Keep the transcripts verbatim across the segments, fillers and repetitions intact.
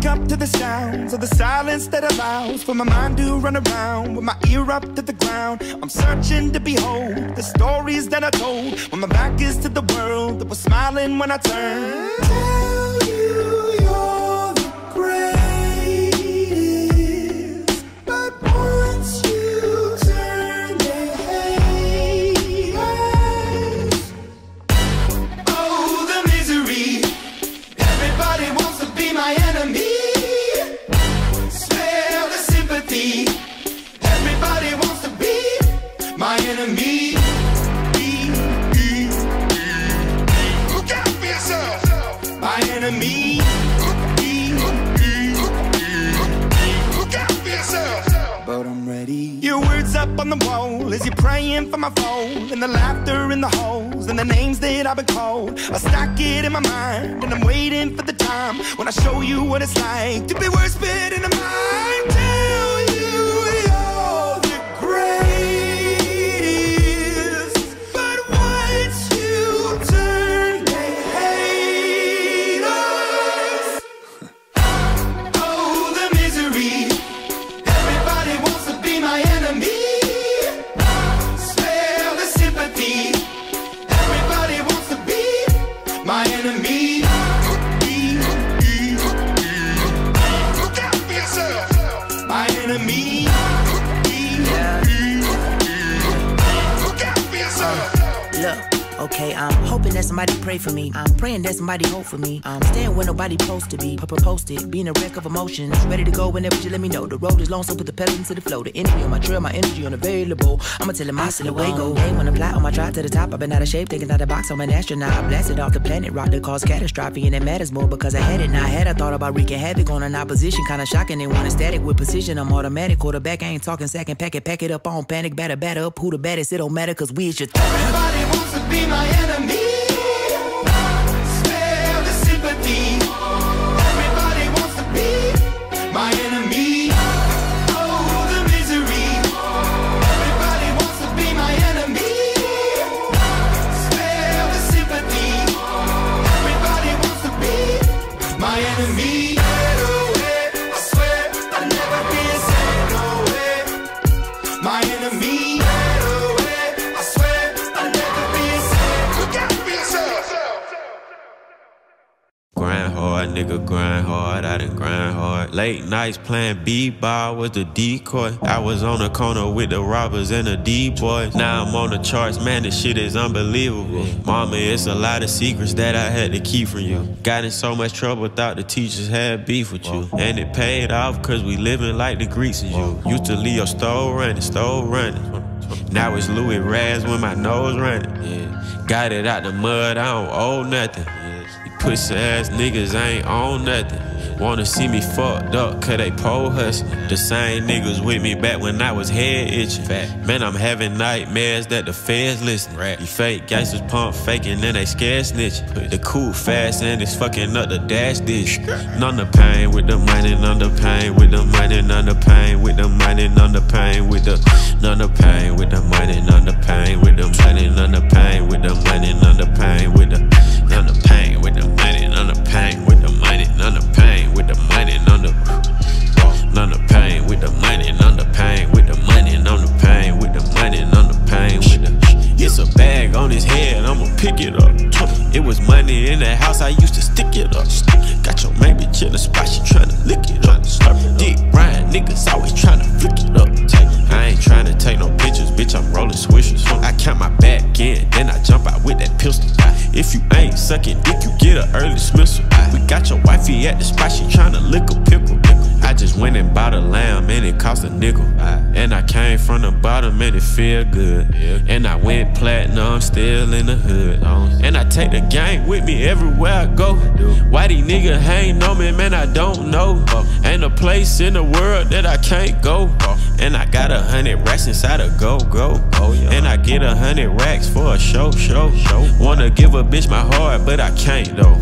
wake up to the sounds of the silence that allows for my mind to run around with my ear up to the ground. I'm searching to behold the stories that I told when my back is to the world that was smiling when I turned. Tell you you're the greatest, but once you turn they hate us. Oh, the misery. Everybody wants to be my enemy. Smell the sympathy. Everybody wants to be my enemy. Look out for yourself. My enemy. Look out for yourself. But I'm ready. Your words up on the wall as you're praying for my phone, and the laughter in the holes and the names that I've been called. I stack it in my mind and I'm waiting for the time when I show you what it's like to be worse fit in the mind. Tell you you're the greatest, but once you turn they hate us. Oh, the misery. Everybody wants to be my enemy. Smell the sympathy. Everybody wants to be my enemy. Look out for yourself. My enemy. Look out for yourself. Look, okay, I'm hoping that somebody pray for me. I'm praying that somebody hope for me. I'm staying where nobody supposed to be. Posted, being a wreck of emotions. Ready to go whenever you let me know. The road is long, so put the pedal into the flow. The energy on my trail, my energy unavailable. I'ma tell him I still away go. Hey, when I fly on my drive to the top, I've been out of shape, thinking out the box. I'm an astronaut. I blasted off the planet rock that caused catastrophe, and it matters more because I had it. Now I had I thought about wreaking havoc on an opposition, kinda shocking. They want a static with precision. I'm automatic. Quarterback, I ain't talking second. Pack it, pack it up on panic. Batter, batter up. Who the baddest? It don't matter, cause we is your th Everybody wants to be my enemy. Smell the sympathy. Everybody wants to be my enemy. Oh, the misery. Everybody wants to be my enemy. Smell the sympathy. Everybody wants to be my enemy. I swear I'll never be a sad no way. My enemy. I swear I'll never be a sad. Look out for yourself. Grind hard, nigga, grind hard, I done grind hard. Late nights playing b-ball with the decoy. I was on the corner with the robbers and the D-boys. Now I'm on the charts, man, this shit is unbelievable. Mama, it's a lot of secrets that I had to keep from you. Got in so much trouble, thought the teachers had beef with you. And it paid off cause we living like the Greeks is you. Used to leave your stove running, stove running. Now it's Louis Raz when my nose running. Yeah. Got it out the mud, I don't owe nothing. Pussy ass niggas ain't on nothing. Wanna see me fucked up cause they pole hustling. The same niggas with me back when I was head itching. Man, I'm having nightmares that the feds listen. You fake gangsters pump faking and they scared snitching. The cool fast and it's fucking up the dash dish. None the pain with the money, none the pain with the money, none the pain with the money, none the pain with the none the pain with the money, none the pain with the money, none the pain with the money, none the pain with the none the pain with the money, none the pain with the money, none the pain with the money, none the none the pain with the money, none the pain with the money, none the pain with the money, none the pain with the. It's a bag on his head, I'ma pick it up. It was money in that house, I used to stick it up. Got your main bitch in the spot, she tryna lick it up. Dick Ryan, niggas always tryna flick it up. I ain't tryna take no pictures, bitch, I'm rolling swishers. I count my back in, then I jump out with that pistol. If you ain't sucking dick, you get an early dismissal. We got your wifey at the spot, she tryna lick a pickle. I just went and bought a lamb and it cost a nickel. And I came from the bottom and it feel good. And I went platinum, still in the hood. And I take the gang with me everywhere I go. Why these niggas hang on me, man, I don't know. Ain't a place in the world that I can't go. And I got a hundred racks inside a go-go. And I get a hundred racks for a show, show. Wanna give a bitch my heart, but I can't though.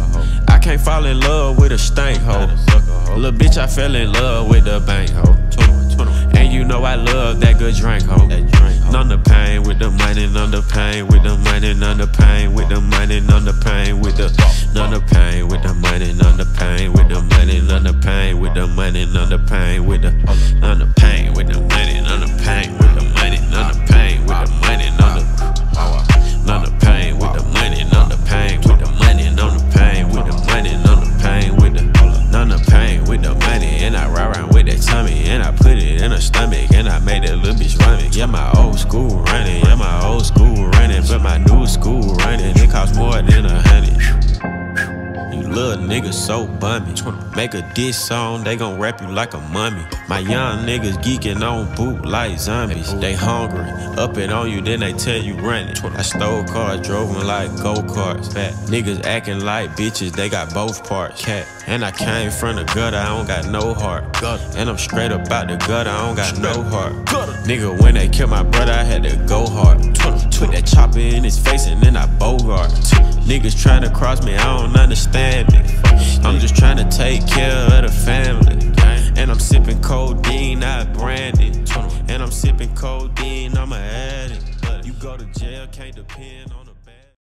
I can't fall in love with a stank hoe. Little bitch, I fell in love with the bank hoe. And you know I love that good drink hoe. None the pain with the money, none the pain. pain with the money, none the pain with the money, none the pain with the none the pain with the money, none the pain with the money, none the pain with the money, none the pain with the none the pain with the money, none the pain with the money, none the pain with the money, none the none the pain with the money, none the pain with the money, none the pain with the money, none the pain with the none the pain with the money. And I ride around with that tummy, and I put it in her stomach, and I made that little bitch run it. Yeah, my old school running, yeah, my old school running, but my new school running, it costs more than a hundred. You little niggas so bummy. Make a diss song, they gon' rap you like a mummy. My young niggas geeking on boot like zombies. They hungry, up it on you, then they tell you run it. I stole cars, drove them like go-karts. Fat niggas acting like bitches, they got both parts. Cat. And I came from the gutter, I don't got no heart. And I'm straight up out the gutter, I don't got no heart. Nigga, when they killed my brother, I had to go hard. Put that chopper in his face and then I bogart. Niggas tryna cross me, I don't understand it. I'm just tryna take care of the family. And I'm sipping codeine, not brandy. And I'm sipping codeine, I'm an addict. You go to jail, can't depend on